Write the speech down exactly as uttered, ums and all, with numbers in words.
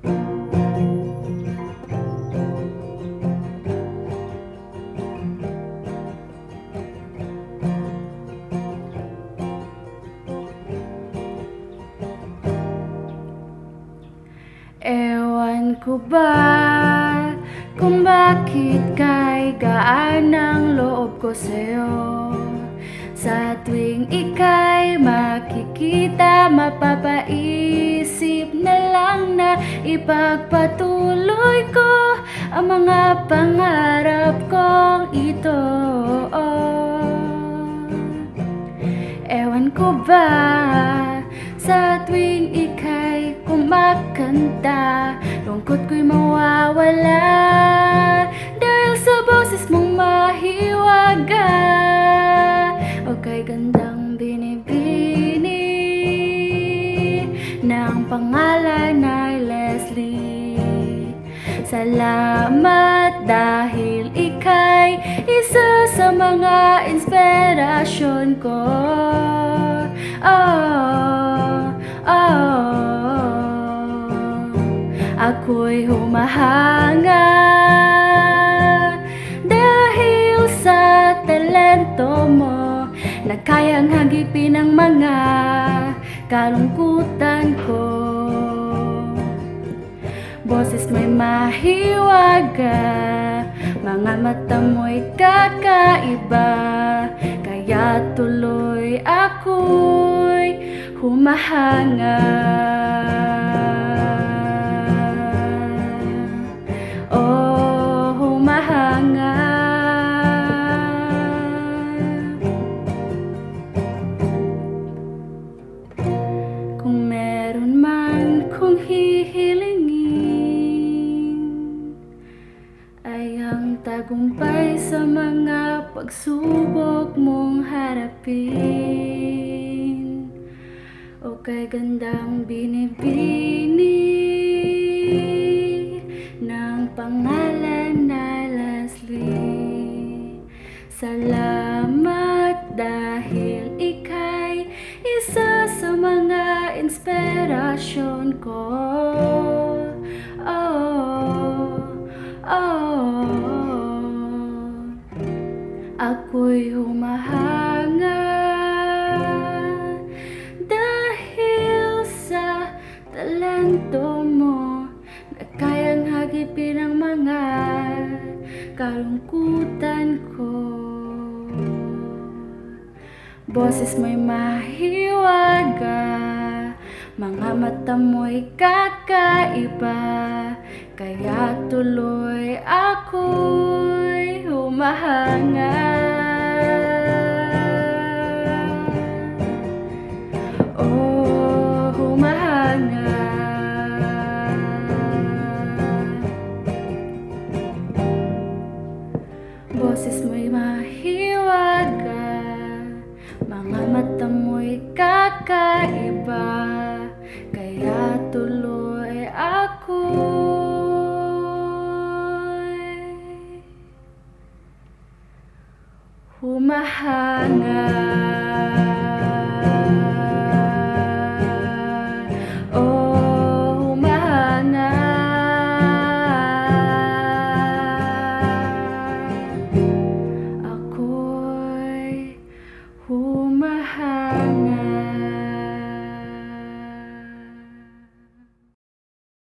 Ewan ko ba kung bakit kay gaan ang loob ko sa'yo. Sa tuwing ika'y makikita, mapapaisip na lang na ipagpatuloy ko ang mga pangarap kong ito. Ewan ko ba sa tuwing ika'y kumakanta, lungkot ko'y mawawala dahil sa boses mong mahiwaga o kay gandang binibini ng pangalan ay Leslie. Salamat dahil ika'y isa sa mga inspirasyon ko. Oh, oh, ako'y humahanga dahil sa talento mo na kayang hagipin ang mga kalungkutan ko. Boses mo'y mahiwaga, mga mata mo'y kakaiba, kaya tuloy ako'y humahanga. Oh, humahanga. Kung meron man kong hihilingin ay ang tagumpay sa mga pagsubok mong harapin o kay gandang binibini ng pangalan na Leslie. Salamat dahil ika'y isa sa mga inspirasyon ko. Oh, oh, ako'y humahanga dahil sa talento mo na kayang hagipin ang mga kalungkutan ko. Boses mo'y mahiwaga, mga mata mo'y kakaiba, kaya tuloy ako'y humahanga. Oh, humahanga. Boses mo'y mahiwaga, mga mata mo'y kakaiba, kaya tuloy ako'y humahanga.